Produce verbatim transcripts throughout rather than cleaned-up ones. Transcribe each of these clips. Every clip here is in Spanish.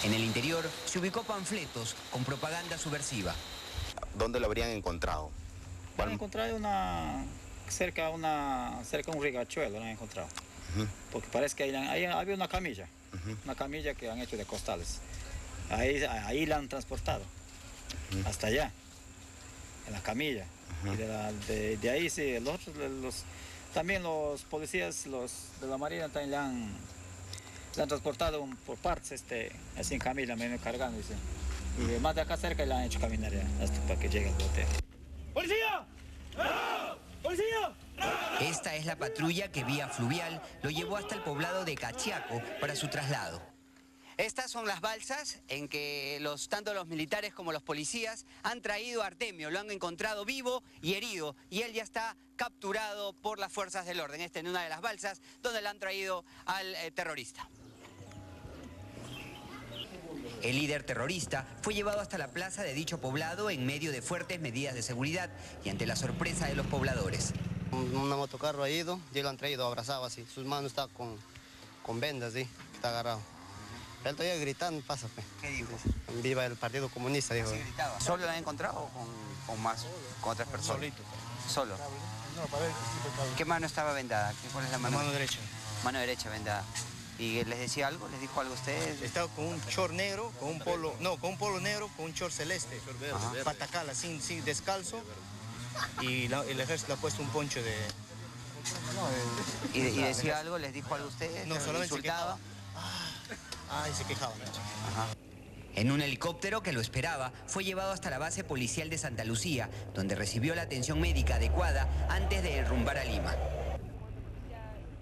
En el interior se ubicó panfletos con propaganda subversiva. ¿Dónde lo habrían encontrado? Lo han encontrado una, cerca, una, cerca de un rigachuelo, lo han encontrado. Uh-huh. Porque parece que ahí, ahí había una camilla, uh-huh. una camilla que han hecho de costales. Ahí, ahí la han transportado, uh-huh. hasta allá, en la camilla. Uh-huh. Y de, la, de, de ahí sí, los otros, los, también los policías los de la Marina también le han, le han transportado por partes, este, así en camilla, medio cargando, dice. Y más de acá cerca le han hecho caminar ya, hasta para que llegue al bote. ¡Policía! ¡No! ¡Policía! ¡No! Esta es la patrulla que vía fluvial lo llevó hasta el poblado de Cachiaco para su traslado. Estas son las balsas en que los, tanto los militares como los policías han traído a Artemio, lo han encontrado vivo y herido, y él ya está capturado por las fuerzas del orden. Esta en una de las balsas donde le han traído al eh, terrorista. El líder terrorista fue llevado hasta la plaza de dicho poblado en medio de fuertes medidas de seguridad y ante la sorpresa de los pobladores. Un motocarro ha ido, ya lo han traído abrazado así, sus manos están con, con vendas, ¿sí? Está agarrado. Él todavía gritando, pásame. ¿Qué dijo? Viva el Partido Comunista, dijo. ¿Sí gritaba? ¿Solo lo han encontrado o con, con más, con otras personas? Solito. ¿Solo? No, para ver, ¿Qué mano estaba vendada? ¿Cuál es la mano? La mano derecha. Mano derecha vendada. ¿Y les decía algo? ¿Les dijo algo a ustedes? Estaba con un short negro, con un polo, no, con un polo negro, con un short celeste, patacala, sin, sin descalzo, y la, el ejército le ha puesto un poncho de... ¿Y, y decía algo? ¿Les dijo algo a ustedes? No, solamente insultaba? se quejaba. Ah, y se quejaba. Ajá. En un helicóptero que lo esperaba, fue llevado hasta la base policial de Santa Lucía, donde recibió la atención médica adecuada antes de derrumbar a Lima.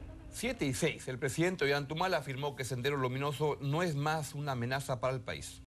siete y seis, el presidente Ollanta Humala afirmó que Sendero Luminoso no es más una amenaza para el país.